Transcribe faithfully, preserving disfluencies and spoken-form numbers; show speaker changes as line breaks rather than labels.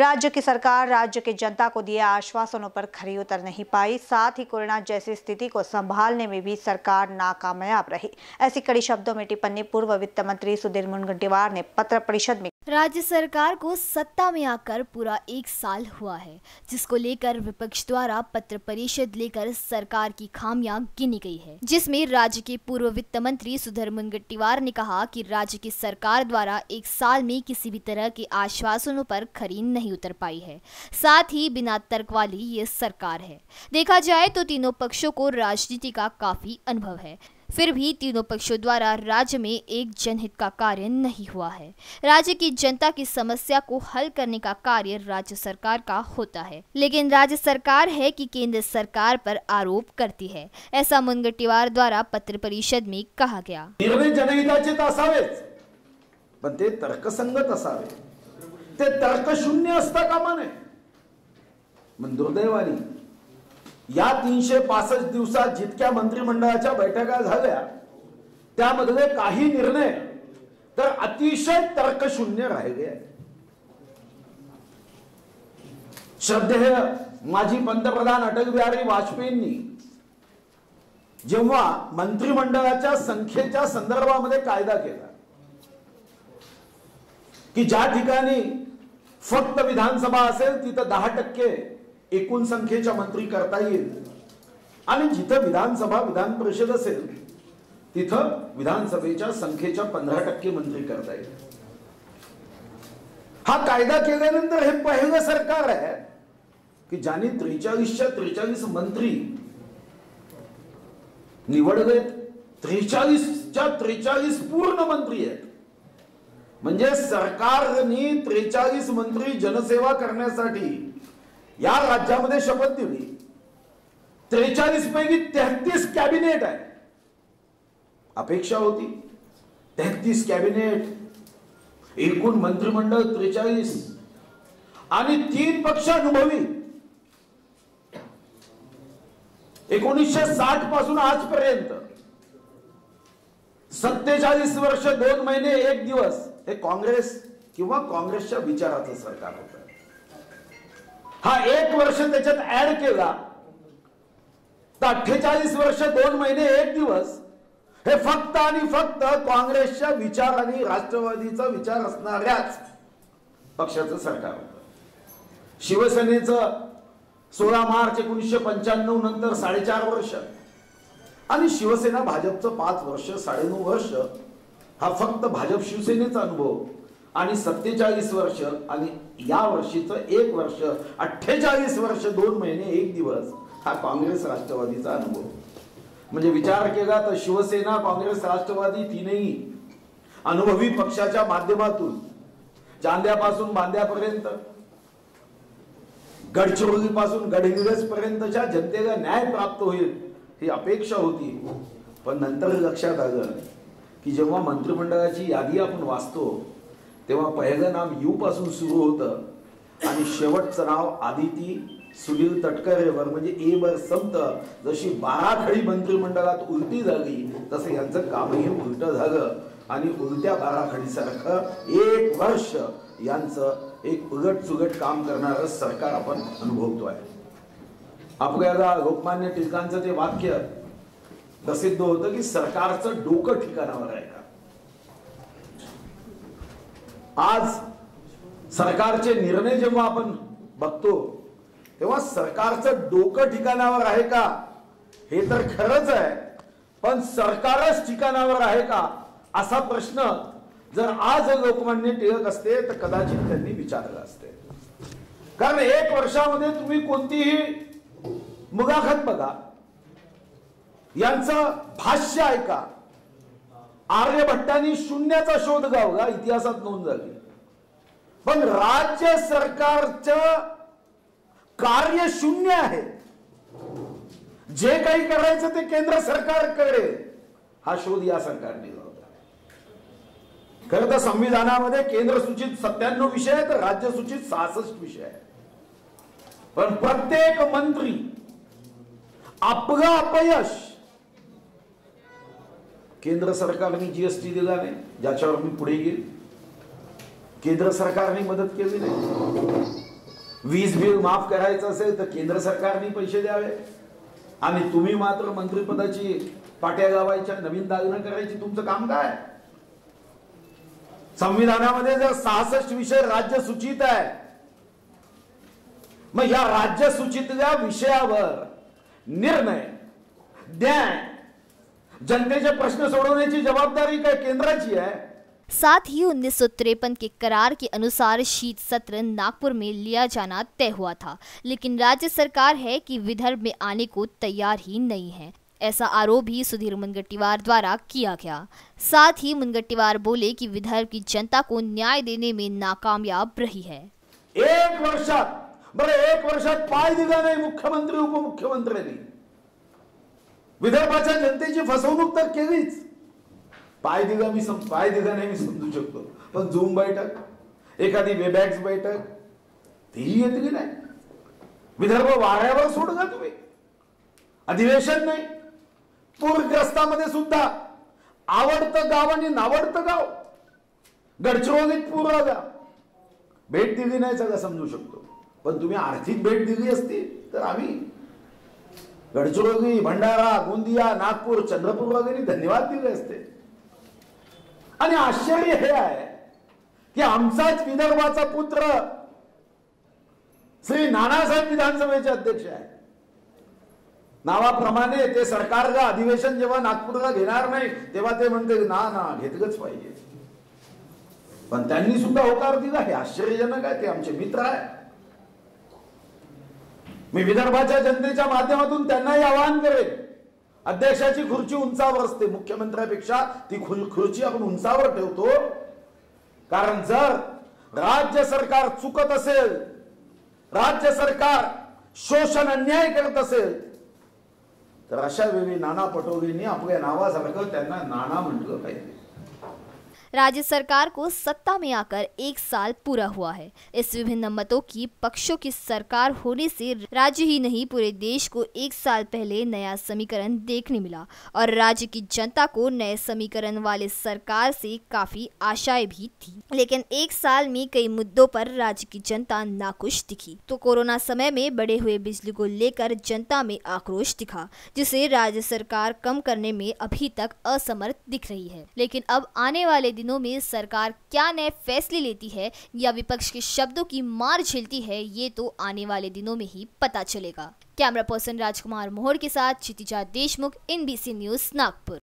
राज्य की सरकार राज्य की जनता को दिए आश्वासनों पर खरी उतर नहीं पाई। साथ ही कोरोना जैसी स्थिति को संभालने में भी सरकार नाकामयाब रही। ऐसी कड़ी शब्दों में टिप्पणी पूर्व वित्त मंत्री सुधीर मुनगंटीवार ने पत्र परिषद में।
राज्य सरकार को सत्ता में आकर पूरा एक साल हुआ है, जिसको लेकर विपक्ष द्वारा पत्र परिषद लेकर सरकार की खामियां गिनी गई है, जिसमें राज्य के पूर्व वित्त मंत्री सुधीर मुनगंटीवार ने कहा कि राज्य की सरकार द्वारा एक साल में किसी भी तरह के आश्वासनों पर खरी नहीं उतर पाई है। साथ ही बिना तर्क वाली ये सरकार है। देखा जाए तो तीनों पक्षों को राजनीति का काफी अनुभव है, फिर भी तीनों पक्षों द्वारा राज्य में एक जनहित का कार्य नहीं हुआ है। राज्य की जनता की समस्या को हल करने का कार्य राज्य सरकार का होता है, लेकिन राज्य सरकार है कि केंद्र सरकार पर आरोप करती है। ऐसा मुनगंटीवार द्वारा पत्र परिषद में कहा गया।
निर्णय जनहिताचे असावेच, पण ते तर्कसंगत असावे, ते तर्कशून्य असता कामा नये। पण दुर्दैवाने या तीनशे पासष्ट दिवसात जितक्या मंत्रिमंडळाच्या बैठका झाल्या त्यामध्ये काही निर्णय तर अतिशय तर्कशून्य राहिले। श्रद्धेय माजी पंतप्रधान अटल बिहारी वाजपेयींनी जेव्हा मंत्रिमंडळाच्या संख्येच्या संदर्भामध्ये कायदा केला की ज्या ठिकाणी फक्त विधानसभा असेल तिथे दहा टक्के एकूण संख्येच्या मंत्री करता येईल आणि जिथं विधानसभा विधान परिषद असेल तिथं विधानसभेच्या संख्येच्या पंधरा टक्के मंत्री करता येईल। हा कायदा केल्यानंतर हे पहिलं सरकार आहे की ज्यांनी त्रेचाळीसच्या त्रेचाळीस मंत्री निवडलेत। त्रेचाळीसच्या त्रेचाळीस पूर्ण मंत्री आहेत, म्हणजे सरकारने त्रेचाळीस मंत्री जनसेवा करण्यासाठी या राज्यामध्ये शपथ दिली। त्रेचाळीस पैकी तेहतीस कॅबिनेट आहे। अपेक्षा होती तेहतीस कॅबिनेट, एकूण मंत्रिमंडळ त्रेचाळीस आणि तीन पक्ष अनुभवी। एकोणीसशे साठ पासून आजपर्यंत सत्तेचाळीस वर्ष दोन महिने एक दिवस हे काँग्रेस किंवा काँग्रेसच्या विचाराचं सरकार होतं। हा एक वर्ष त्याच्यात ऍड केला तर अठ्ठेचाळीस वर्ष दोन महिने एक दिवस हे फक्त आणि फक्त काँग्रेसच्या विचार आणि राष्ट्रवादीचा विचार असणाऱ्याच पक्षाचं सरकार होतं। शिवसेनेचं सोळा मार्च एकोणीसशे पंच्याण्णव नंतर साडेचार वर्ष आणि शिवसेना भाजपचं पाच वर्ष साडेनऊ वर्ष हा फक्त भाजप शिवसेनेचा अनुभव आणि सत्तेचाळीस वर्ष आणि या वर्षीचं एक वर्ष अठ्ठेचाळीस वर्ष दोन महिने एक दिवस हा काँग्रेस राष्ट्रवादीचा अनुभव। म्हणजे विचार केला तर शिवसेना काँग्रेस राष्ट्रवादी तीनही अनुभवी पक्षाच्या माध्यमातून चांद्यापासून बांद्यापर्यंत गडचिरोली पासून गडहिंग्लज पर्यंतच्या जनतेला न्याय प्राप्त होईल ही अपेक्षा होती। पण नंतर लक्षात आलं की जेव्हा मंत्रिमंडळाची यादी आपण वाचतो तेव्हा पहिलं नाम यू पासून सुरू होतं आणि शेवटचं नाव आदिती सुनील तटकरेवर म्हणजे ए वर संपतं। जशी बाराखडी मंत्रिमंडळात उलटी झाली तसं यांचं कामही उलट झालं आणि उलट्या बाराखडीसारखं एक वर्ष यांचं एक उलट सुलट काम करणारं सरकार आपण अनुभवतोय। आपल्याला लोकमान्य टिळकांचं ते वाक्य प्रसिद्ध होतं की सरकारचं डोकं ठिकाणावर आहे का। आज सरकारचे निर्णय जेव्हा आपण बघतो तेव्हा सरकारचं डोकं ठिकाणावर आहे का हे तर खरंच आहे, पण सरकारच ठिकाणावर आहे का असा प्रश्न जर आज लोकमान्य टिळक असते तर कदाचित त्यांनी विचारला असते। कारण एक वर्षामध्ये तुम्ही कोणतीही मुलाखत बघा, यांचं भाष्य ऐका, आर्यभट्टांनी शून्याचा शोध लावला, इतिहासात नोंद झाली। पण राज्य सरकारचं कार्य शून्य आहे। जे काही करायचं ते केंद्र सरकार करेल हा शोध या सरकारने लावला। खरं तर संविधानामध्ये केंद्र सूचित सत्त्याण्णव विषय आहेत, राज्य सूचित सहासष्ट विषय आहेत। पण प्रत्येक मंत्री आपलं अपयश केंद्र सरकारने जीएसटी दिला नाही, ज्याच्यावर मी पुढे गेलो, केंद्र सरकारने मदत केली नाही, वीज बिल माफ करायचं असेल तर केंद्र सरकारने पैसे द्यावे आणि तुम्ही मात्र मंत्रिपदाची पाट्या गावायच्या, नवीन दागिनं करायची तुमचं काम काय? संविधानामध्ये जर सहासष्ट विषय राज्य सूचित आहे, मग या राज्य सूचितल्या विषयावर निर्णय न्याय जनतेचे प्रश्न सोडवण्याची जबाबदारी काय केंद्राची आहे?
साथ ही उन्नीस सौ तिरपन के करार के अनुसार शीत सत्र नागपुर में लिया जाना तय हुआ था, लेकिन राज्य सरकार है कि विदर्भ में आने को तैयार ही नहीं है। ऐसा आरोप भी सुधीर मुनगंटीवार द्वारा किया गया। साथ ही मुनगंटीवार बोले कि विदर्भ की जनता को न्याय देने में नाकामयाब रही है।
एक वर्षात बरं एक वर्षात पाय दिला नाही मुख्यमंत्री उपमुख्यमंत्र्यांनी, विदर्भाच्या जनतेची फसवणूक तर केलीच। पाय दिला मी सम पाय दिला नाही मी समजू शकतो, पण झूम बैठक, एखादी वेबॅक्स बैठक ती येते की नाही? विदर्भ वाऱ्यावर सोडगा तुम्ही, अधिवेशन नाही। पूरग्रस्तामध्ये सुद्धा आवडतं गाव आणि नावडतं गाव, गडचिरोलीत पूर आला, भेट दिली नाही सगळं समजू शकतो, पण तुम्ही आर्थिक भेट दिली असती तर आम्ही गडचिरोली, भंडारा, गोंदिया, नागपूर, चंद्रपूर वगैरे धन्यवाद दिले असते। आणि आश्चर्य हे आहे की आमचाच विदर्भाचा पुत्र श्री नानासाहेब विधानसभेचे अध्यक्ष आहे। नावाप्रमाणे ते सरकारला अधिवेशन जेव्हा नागपूरला घेणार नाही तेव्हा ते म्हणते ना ना घेतलंच पाहिजे, पण त्यांनी सुद्धा होकार दिला, हे आश्चर्यजनक आहे। ते आमचे मित्र आहे। मी विदर्भाच्या जनतेच्या माध्यमातून त्यांनाही आवाहन करेन, अध्यक्षाची खुर्ची उंचावर असते, मुख्यमंत्र्यापेक्षा ती खुर्ची आपण उंचावर ठेवतो, कारण जर राज्य सरकार चुकत असेल, राज्य सरकार शोषण अन्याय करत असेल तर अशा वेळी नाना पटोलेंनी आपल्या नावासारखं त्यांना नाना म्हटलं पाहिजे।
राज्य सरकार को सत्ता में आकर एक साल पूरा हुआ है। इस विभिन्न मतों की पक्षों की सरकार होने से राज्य ही नहीं पूरे देश को एक साल पहले नया समीकरण देखने मिला और राज्य की जनता को नए समीकरण वाले सरकार से काफी आशाएं भी थी, लेकिन एक साल में कई मुद्दों पर राज्य की जनता नाखुश दिखी। तो कोरोना समय में बढ़े हुए बिजली को लेकर जनता में आक्रोश दिखा, जिसे राज्य सरकार कम करने में अभी तक असमर्थ दिख रही है। लेकिन अब आने वाले दिनों में सरकार क्या नए फैसले लेती है या विपक्ष के शब्दों की मार झेलती है, ये तो आने वाले दिनों में ही पता चलेगा। कैमरा पर्सन राजकुमार मोहर के साथ क्षितिजा देशमुख, एनबीसी न्यूज नागपुर।